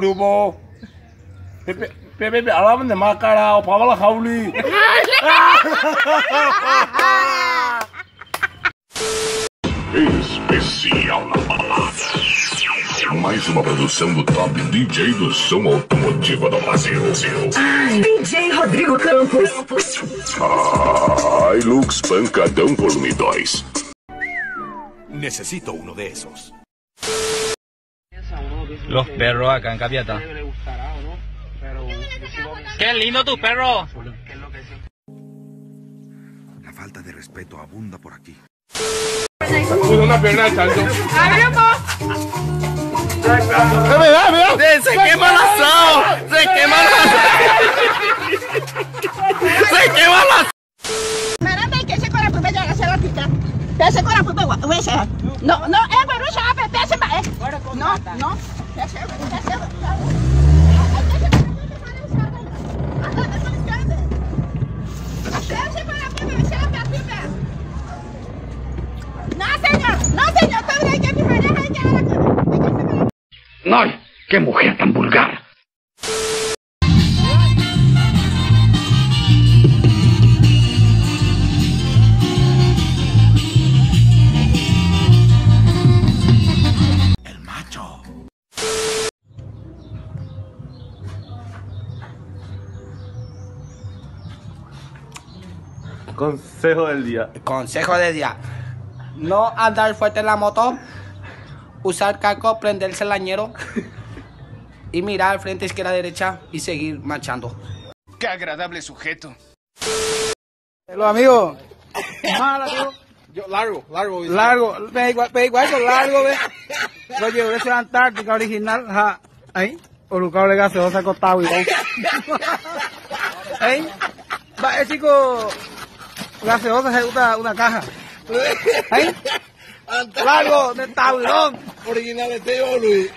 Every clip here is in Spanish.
grupo. Pepe, hablaban de máscara o para la jauli. Especial na balada. Mais uma produção do top DJ do som automotivo do Brasil. DJ Rodrigo Campos. Hilux Pancadão Volume 2. Necesito uno de esos. Los perros acá en Capiatá. ¡Qué lindo tu perro! La falta de respeto abunda por aquí. Una pierna de salto. ¡Se quema el asado! ¡Se quema el asado! ¡Se quema el asado! ¡Ay! ¡Qué mujer tan vulgar! El macho. Consejo del día. Consejo de día: no andar fuerte en la moto, usar casco, prenderse el lañero y mirar al frente, izquierda, derecha y seguir marchando. ¡Qué agradable sujeto! Los amigos, yo largo, ve igual que largo, ve. Lo llevé a la Antártica original, ja, ahí, por un cable gaseoso acostado y ahí, va, el chico gaseosa se usa una caja, ahí, largo de tablón, original de Teo Luis.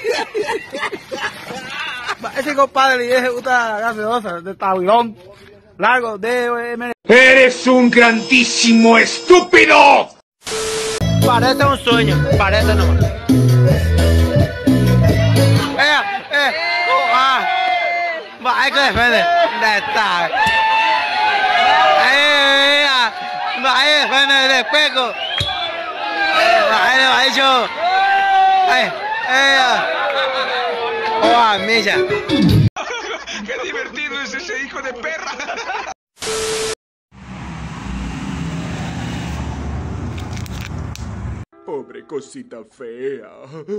Ese compadre y ese gusta gaseosa de tablón, largo de... ¡Eres un grandísimo estúpido! Parece un sueño, parece nomás. Va, hay que defender. Va, hay que defender el espejo. Va, hecho. ¡Oh, milla! ¡Qué divertido es ese hijo de perra! Pobre cosita fea.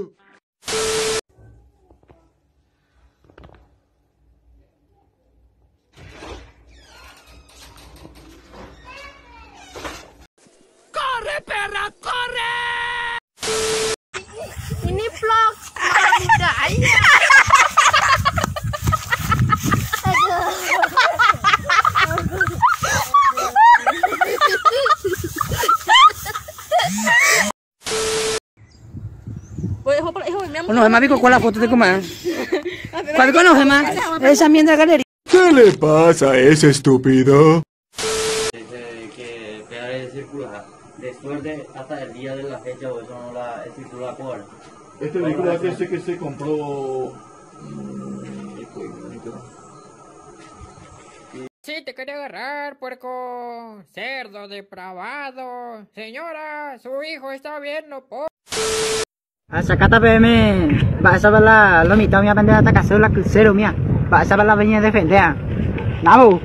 ¡Corre, perra, corre! Ini vlog budaya. Bueno, Gemma, ¿visto cuál la foto de comer? ¿Cuál conoce más? Esa mierda de galería. ¿Qué le pasa a ese estúpido? Que pegar el círculo después de hasta el día de la fecha o eso no la el círculo por Este vehículo es ese que se compró. Sí, te quería agarrar, puerco. Cerdo depravado. Señora, su hijo está viendo por... Sacata PM. Va a saber la mitad mía pendeja hasta casero la crucero mía. Va a saber la venida de defender. ¡Vamos!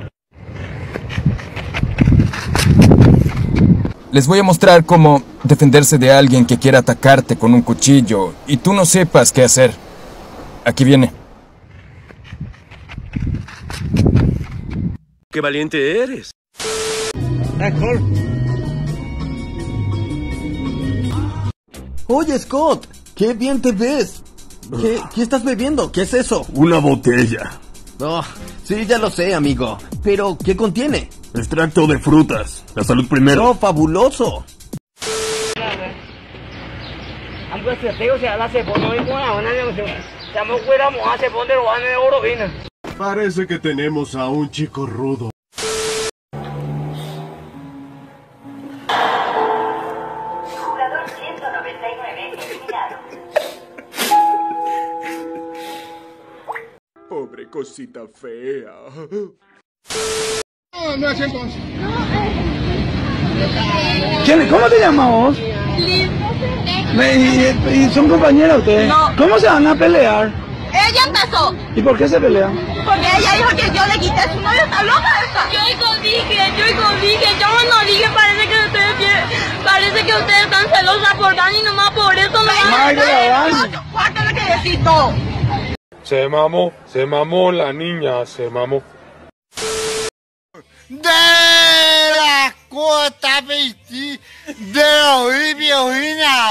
Les voy a mostrar cómo defenderse de alguien que quiera atacarte con un cuchillo y tú no sepas qué hacer. Aquí viene. ¡Qué valiente eres! Oye, Scott, qué bien te ves. ¿Qué estás bebiendo? ¿Qué es eso? Una botella. Oh, sí, ya lo sé, amigo. Pero, ¿qué contiene? Extracto de frutas. La salud primero. ¡Oh, fabuloso! Parece que tenemos a un chico rudo. Jugador 199 eliminado. cosita fea. No es entonces. ¿Cómo te llamas vos? ¿Y son compañeras ustedes? No. ¿Cómo se van a pelear? Ella empezó. ¿Y por qué se pelean? Porque ella dijo que yo le quité su novio, está loca esa. Yo dije, yo no dije, parece que ustedes están celosas por Dani, nomás por eso no van a dejar. Cuártale que decís todo. Se mamó la niña, se mamó. De la cuota 20 de Violina.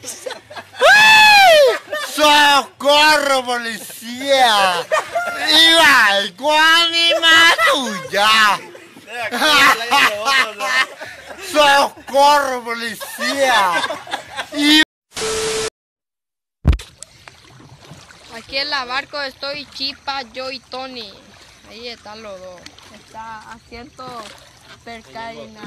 ¡Socorro, policía! ¡Igual, Guanima tuya! ¡Socorro, policía! Aquí en la barco estoy Chipa, yo y Tony. Ahí están los dos. Está asiento percarina.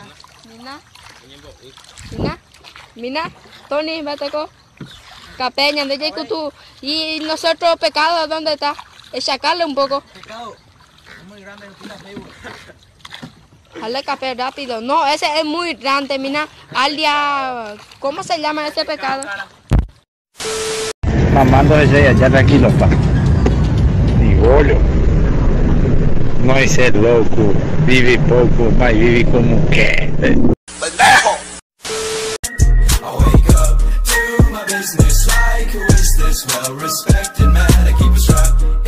Mina, Tony, vete con Capeña, de Jay tú. Y nosotros, pecado, ¿dónde está? Sacarle un poco. Pecado. Es muy grande, no tira Facebook. Dale café rápido. No, ese es muy grande, mina. Alia, ¿cómo se llama ese pecado? Mamando ese ya tranquilo, pa. Y bollo. No es ser loco, vive poco, mas vive como quer. ¡Pendejo! I wake up to my business like who is this well-respected man? I keep it struck.